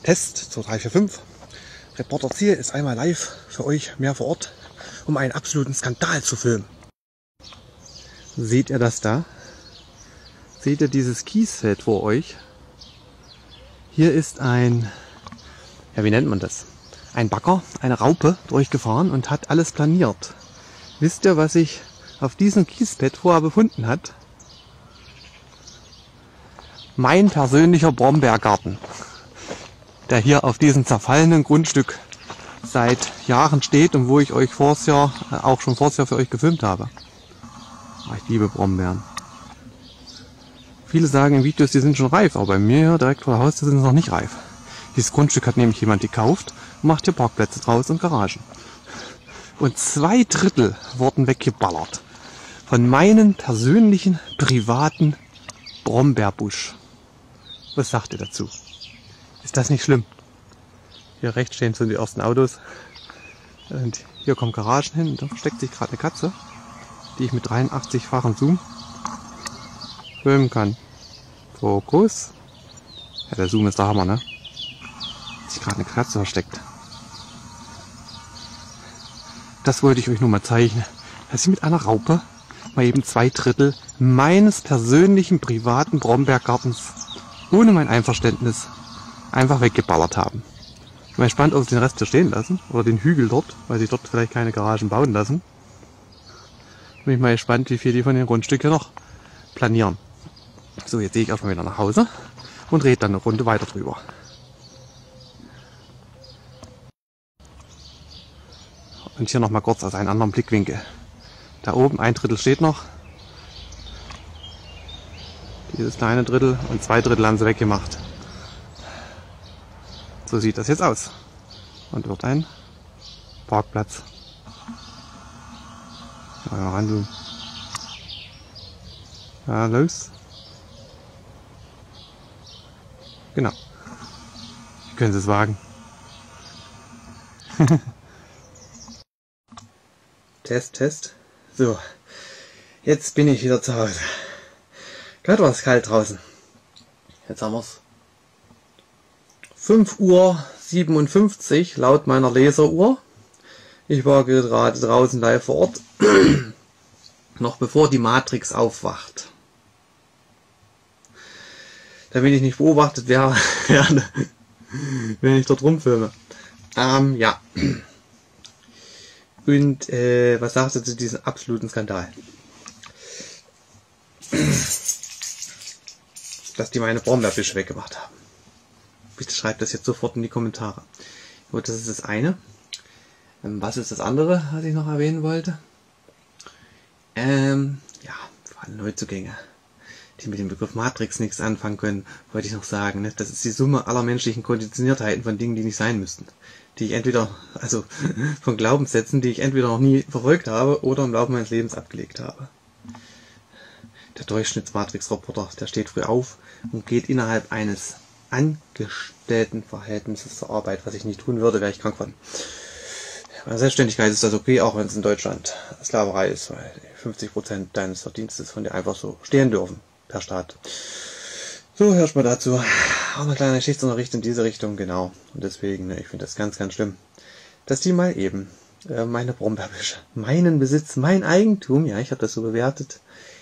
Test zur 345. Reporter Ziel ist einmal live für euch, mehr vor Ort, um einen absoluten Skandal zu filmen. Seht ihr das da? Seht ihr dieses Kiesfeld vor euch? Hier ist ein, ja wie nennt man das? Ein Bagger, eine Raupe durchgefahren und hat alles planiert. Wisst ihr, was sich auf diesem Kiesbett vorher befunden hat? Mein persönlicher Brombeergarten, der hier auf diesem zerfallenen Grundstück seit Jahren steht und wo ich euch auch schon voriges Jahr für euch gefilmt habe. Ich liebe Brombeeren. Viele sagen in Videos, die sind schon reif, aber bei mir hier direkt vor der Haustür sind sie noch nicht reif. Dieses Grundstück hat nämlich jemand gekauft und macht hier Parkplätze draus und Garagen. Und 2/3 wurden weggeballert von meinem persönlichen, privaten Brombeerbusch. Was sagt ihr dazu? Ist das nicht schlimm? Hier rechts stehen so die ersten Autos. Und hier kommen Garagen hin und da versteckt sich gerade eine Katze, die ich mit 83-fachem Zoom filmen kann. Fokus. Ja, der Zoom ist der Hammer, ne? Hat sich gerade eine Katze versteckt. Das wollte ich euch nur mal zeigen, dass ich mit einer Raupe mal eben 2/3 meines persönlichen privaten Brombeergartens ohne mein Einverständnis einfach weggeballert haben. Ich bin gespannt, ob sie den Rest hier stehen lassen oder den Hügel dort, weil sie dort vielleicht keine Garagen bauen lassen. Bin ich mal gespannt, wie viel die von den Grundstücken noch planieren. So, jetzt gehe ich erstmal wieder nach Hause und rede dann eine Runde weiter drüber. Und hier nochmal kurz aus einem anderen Blickwinkel. Da oben 1/3 steht noch. Dieses kleine Drittel und 2/3 haben sie weggemacht. So sieht das jetzt aus. Und wird ein Parkplatz. Mal ran, ja, los. Genau. Wie können Sie es wagen? Test, Test. So, jetzt bin ich wieder zu Hause. Gerade war es kalt draußen. Jetzt haben wir es 5:57 Uhr laut meiner Laseruhr. Ich war gerade draußen live vor Ort. Noch bevor die Matrix aufwacht. Damit ich nicht beobachtet werde, wenn ich dort rumfilme. Ja. Und was sagst du zu diesem absoluten Skandal? Dass die meine Brombeerbüsche weggemacht haben. Bitte schreibt das jetzt sofort in die Kommentare. Gut, das ist das eine. Was ist das andere, was ich noch erwähnen wollte? Ja, vor allem Neuzugänge, die mit dem Begriff Matrix nichts anfangen können, wollte ich noch sagen. Ne? Das ist die Summe aller menschlichen Konditioniertheiten von Dingen, die nicht sein müssten. Die ich entweder, also von Glaubenssätzen, die ich entweder noch nie verfolgt habe oder im Laufe meines Lebens abgelegt habe. Der Durchschnittsmatrix-Reporter, der steht früh auf und geht innerhalb eines Angestelltenverhältnisses zur Arbeit, was ich nicht tun würde, wäre ich krank von. Bei der Selbstständigkeit ist das okay, auch wenn es in Deutschland Sklaverei ist, weil 50% deines Verdienstes von dir einfach so stehen dürfen, per Staat. So, hörst mal dazu. Auch eine kleine Geschichtsunterricht in diese Richtung, genau. Und deswegen, ich finde das ganz, ganz schlimm, dass die mal eben meine Brombeerbüsche, meinen Besitz, mein Eigentum, ja, ich habe das so bewertet,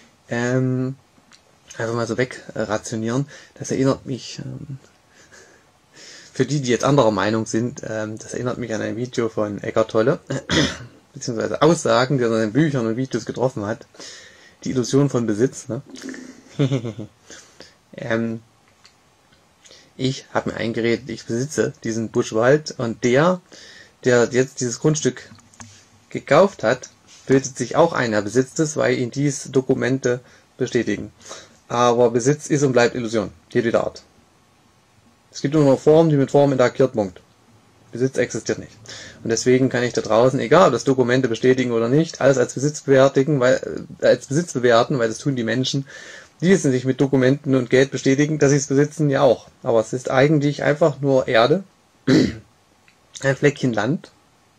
einfach mal so wegrationieren. Das erinnert mich, für die jetzt anderer Meinung sind, das erinnert mich an ein Video von Eckart Tolle, beziehungsweise Aussagen, die er in seinen Büchern und Videos getroffen hat. Die Illusion von Besitz, ne? Ich habe mir eingeredet, ich besitze diesen Buschwald und der jetzt dieses Grundstück gekauft hat, bildet sich auch ein, er besitzt es, weil ihn dies Dokumente bestätigen. Aber Besitz ist und bleibt Illusion, jedweder Art. Es gibt nur noch Formen, die mit Formen interagiert, Punkt. Besitz existiert nicht. Und deswegen kann ich da draußen, egal ob das Dokumente bestätigen oder nicht, alles als Besitz bewerten, weil das tun die Menschen, die es sich mit Dokumenten und Geld bestätigen, dass sie es besitzen, ja auch. Aber es ist eigentlich einfach nur Erde, ein Fleckchen Land.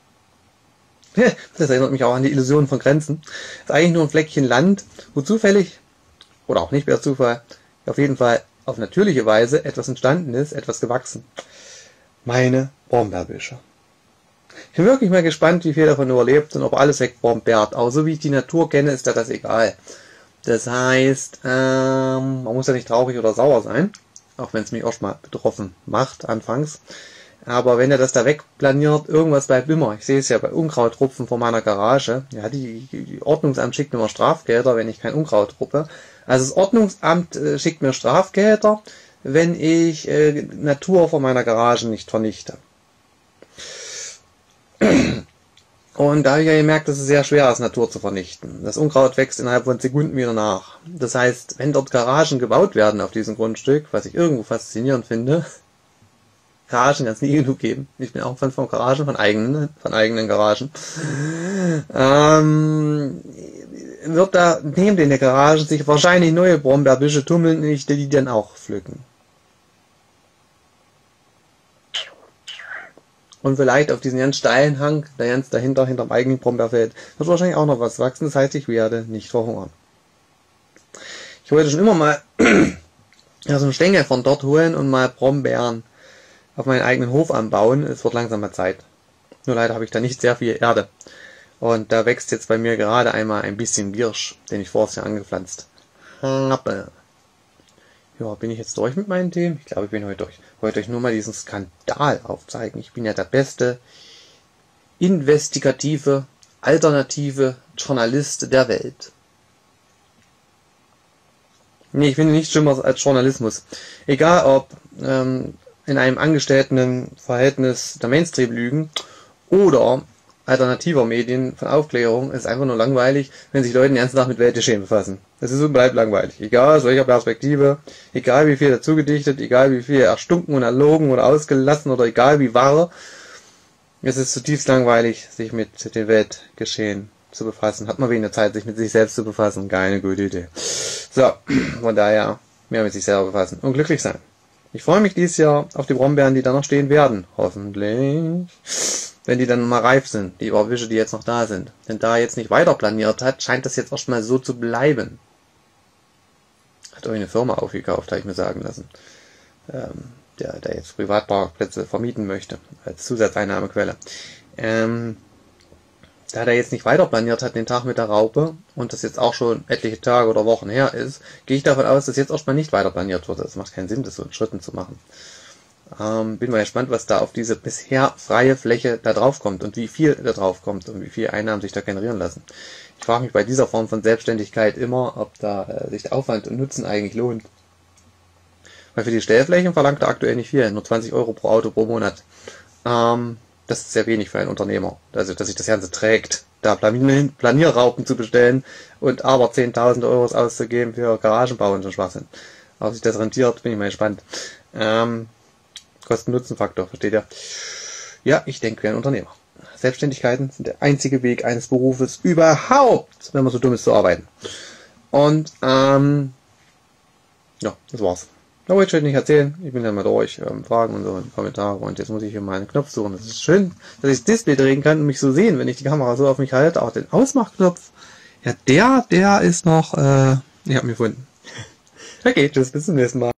Das erinnert mich auch an die Illusion von Grenzen. Es ist eigentlich nur ein Fleckchen Land, wo zufällig, oder auch nicht per Zufall, auf jeden Fall auf natürliche Weise etwas entstanden ist, etwas gewachsen. meine Brombeerbüsche. Ich bin wirklich mal gespannt, wie viel davon überlebt und ob alles wegbrombeert. Aber so wie ich die Natur kenne, ist das egal. Das heißt, man muss ja nicht traurig oder sauer sein, auch wenn es mich erstmal betroffen macht anfangs. Aber wenn er das da wegplaniert, irgendwas bleibt immer. Ich sehe es ja bei Unkrautrupfen vor meiner Garage. Ja, die Ordnungsamt schickt mir immer Strafgelder, wenn ich kein Unkraut ruppe. Also das Ordnungsamt schickt mir Strafgelder, wenn ich Natur vor meiner Garage nicht vernichte. Und da habe ich ja gemerkt, dass es sehr schwer ist, Natur zu vernichten. Das Unkraut wächst innerhalb von Sekunden wieder nach. Das heißt, wenn dort Garagen gebaut werden auf diesem Grundstück, was ich irgendwo faszinierend finde, Garagen kann es nie genug geben. Ich bin auch Fan von Garagen, von eigenen Garagen. Wird da neben den Garagen sich wahrscheinlich neue Brombeerbüsche tummeln, die dann auch pflücken. Und vielleicht auf diesen ganz steilen Hang, der ganz dahinter, hinterm eigenen Brombeerfeld, wird wahrscheinlich auch noch was wachsen. Das heißt, ich werde nicht verhungern. Ich wollte schon immer mal so einen Stängel von dort holen und mal Brombeeren auf meinen eigenen Hof anbauen. Es wird langsam mal Zeit. Nur leider habe ich da nicht sehr viel Erde. Und da wächst jetzt bei mir gerade einmal ein bisschen Giersch, den ich vorher Jahr angepflanzt habe. Ja, bin ich jetzt durch mit meinen Themen? Ich glaube, ich bin heute durch. Ich wollte euch nur mal diesen Skandal aufzeigen. Ich bin ja der beste investigative, alternative Journalist der Welt. Nee, ich finde nichts schlimmer als Journalismus. Egal ob in einem Angestelltenverhältnis der Mainstream-Lügen oder alternativer Medien von Aufklärung, ist einfach nur langweilig, wenn sich Leute den ganzen Tag mit Weltgeschehen befassen. Das ist und bleibt langweilig. Egal aus welcher Perspektive, egal wie viel dazu gedichtet, egal wie viel erstunken und erlogen oder ausgelassen oder egal wie wahr, es ist zutiefst langweilig, sich mit dem Weltgeschehen zu befassen. Hat man weniger Zeit, sich mit sich selbst zu befassen. Keine gute Idee. So, von daher mehr mit sich selber befassen und glücklich sein. Ich freue mich dieses Jahr auf die Brombeeren, die da noch stehen werden. Hoffentlich. Wenn die dann mal reif sind, die Ohrwische, die jetzt noch da sind. Denn da er jetzt nicht weiter planiert hat, scheint das jetzt erstmal so zu bleiben. Hat euch eine Firma aufgekauft, habe ich mir sagen lassen. Der jetzt Privatparkplätze vermieten möchte, als Zusatzeinnahmequelle. Da der jetzt nicht weiter planiert hat, den Tag mit der Raupe, und das jetzt auch schon etliche Tage oder Wochen her ist, gehe ich davon aus, dass jetzt erstmal nicht weiter planiert wird. Es macht keinen Sinn, das so in Schritten zu machen. Bin mal gespannt, was da auf diese bisher freie Fläche da drauf kommt und wie viel da drauf kommt und wie viele Einnahmen sich da generieren lassen. Ich frage mich bei dieser Form von Selbstständigkeit immer, ob da sich der Aufwand und Nutzen eigentlich lohnt. Weil für die Stellflächen verlangt er aktuell nicht viel, nur 20 Euro pro Auto pro Monat. Das ist sehr wenig für einen Unternehmer, also dass sich das Ganze trägt, da Planierraupen zu bestellen und aber 10.000 Euro auszugeben für Garagenbau und so Schwachsinn. Ob sich das rentiert, bin ich mal gespannt. Kosten-Nutzen-Faktor, versteht ihr? Ja, ich denke wie ein Unternehmer. Selbstständigkeiten sind der einzige Weg eines Berufes überhaupt, wenn man so dumm ist zu arbeiten. Und, ja, das war's. Da wollte ich heute nicht erzählen. Ich bin dann mal durch, Fragen und so in die Kommentare. Und jetzt muss ich hier mal einen Knopf suchen. Das ist schön, dass ich das Display drehen kann und mich so sehen, wenn ich die Kamera so auf mich halte. Auch den Ausmachknopf. Ja, der ist noch, ich habe ihn gefunden. Okay, tschüss, bis zum nächsten Mal.